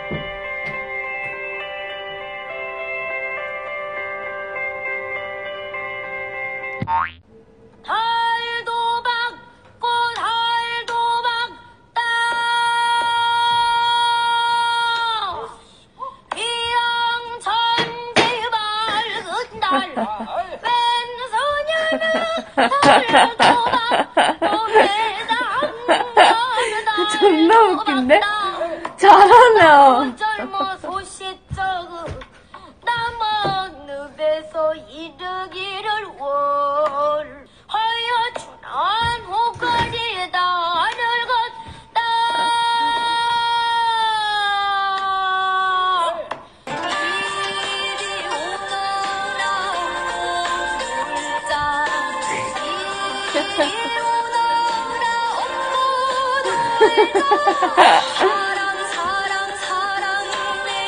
달도 받고 달도 받다 비양천지 밝은 달 웬소녀는 달도 받고 세상 존나 웃긴데? 잘하네요. 젊어 소시적은 남은 늪에서 이르기를 월 하여준한 호까지 나를 걷다 이리 오너라 물자 이리 오너라 옥보들가 사랑 사랑 사랑 내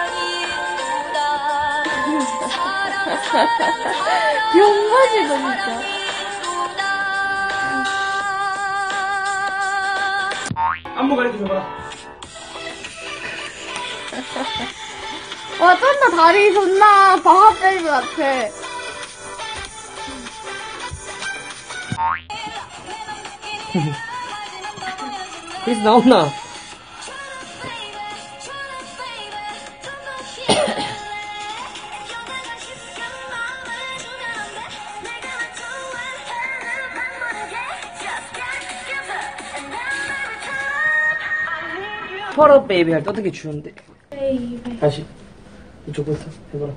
사랑이구나 사랑 사랑 사랑 병맛이다 진짜. 안무 가르쳐줘봐. 와 쩐다. 다리 존나 방아베이비 같아. 그래서 나온나? 펄업 베이비 할 때 어떻게 추는데? 베이비. 다시 이쪽부터 해봐라.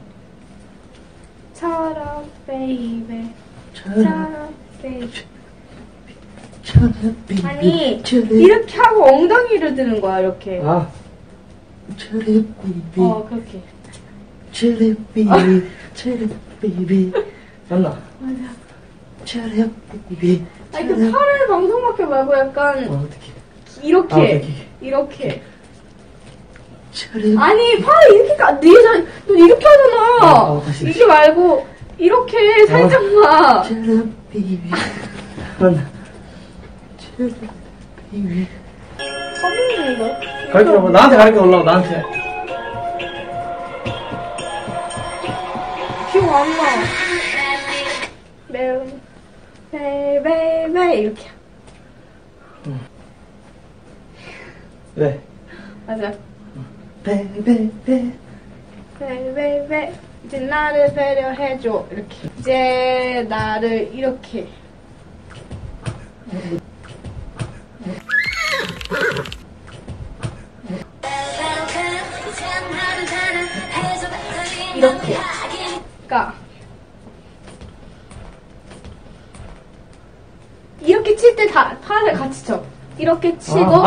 처럼 베이비. 처럼 처럼 베이비. 베이비. 아니 이렇게 하고 엉덩이를 드는 거야 이렇게. 아 처럼 베이비. 그렇게. 처럼 베이비. 처럼 베이비. 맞나? 맞아. 처럼 베이비. 아니 그 팔을 방송밖에 말고 약간 어떻게? 이렇게. 어떻게? 이렇게. 처럼. 아니 팔을 이렇게 너 이렇게 하잖아. 다시. 이게 말고 이렇게 살짝만. 처럼 베이비. 맞나? 처럼 베이비. 서빙인가? 가르쳐봐. 나한테 가르쳐 올라와. 나한테. 기억 안 나. 매운 베이베이베 이렇게. 왜? 맞아. 베이베이베. 베이베이베. 이제 나를 배려해줘 이렇게. 이제 나를 이렇게. 이렇게. 그러니까 이렇게 칠 때 다 팔을 같이 쳐. 이렇게 치고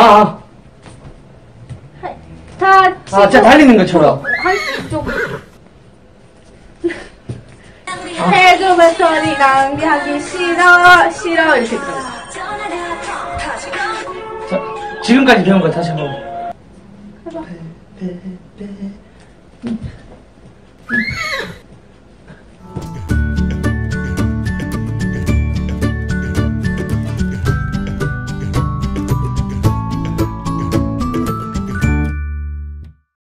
다 치고 진짜 달리는 것처럼. 한쪽 해주면 소리 낭비하기 싫어 싫어 이렇게 들어. 자, 지금까지 배운 거 다시 한번. 해봐. 베이베이베.